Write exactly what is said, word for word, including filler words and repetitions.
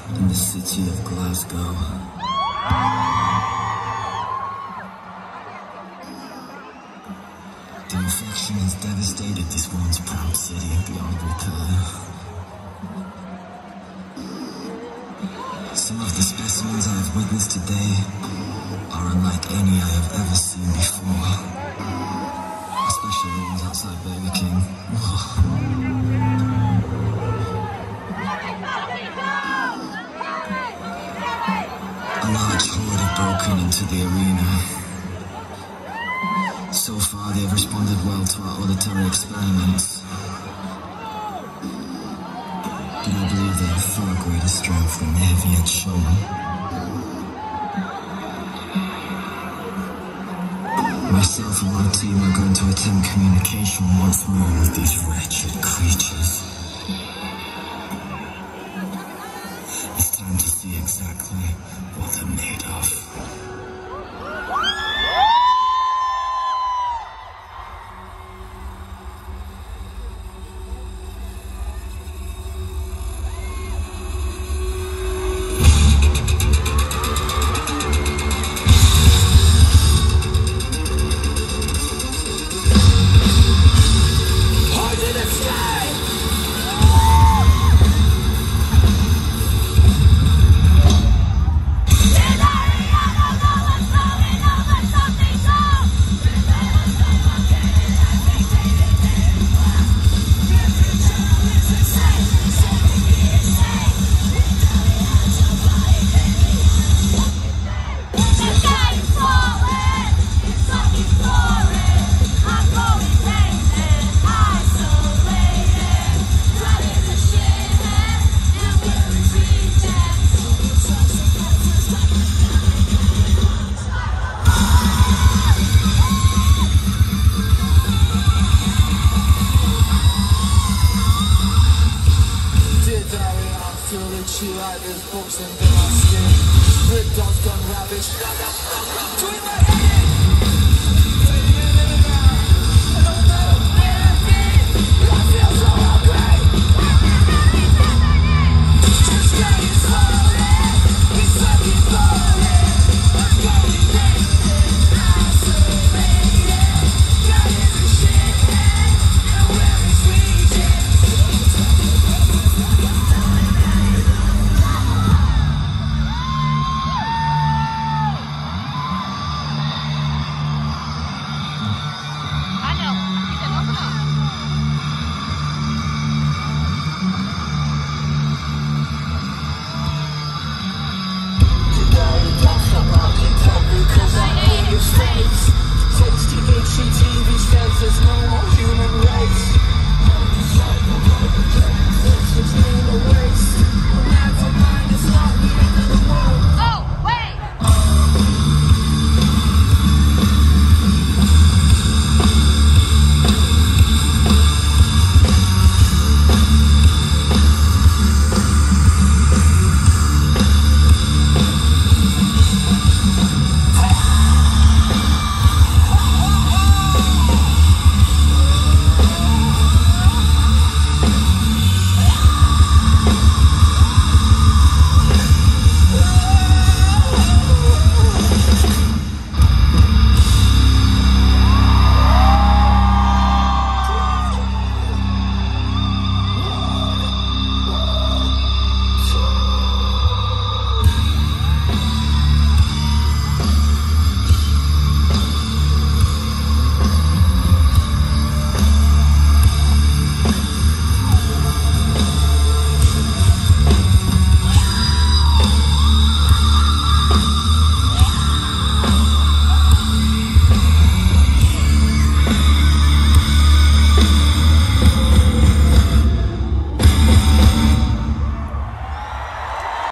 in the city of Glasgow. The infection has devastated this once proud city beyond repair. Some of the specimens I have witnessed today are unlike any I have ever seen before. Especially the ones outside Burger King. A large horde had broken into the arena. So far, they have responded well to our auditory experiments. But I believe they have far greater strength than they have yet shown. Myself and my team are going to attempt communication once more with these wretched creatures. It's time to see exactly what they're made of. She like this books and then I skin. Red dogs gone ravaged.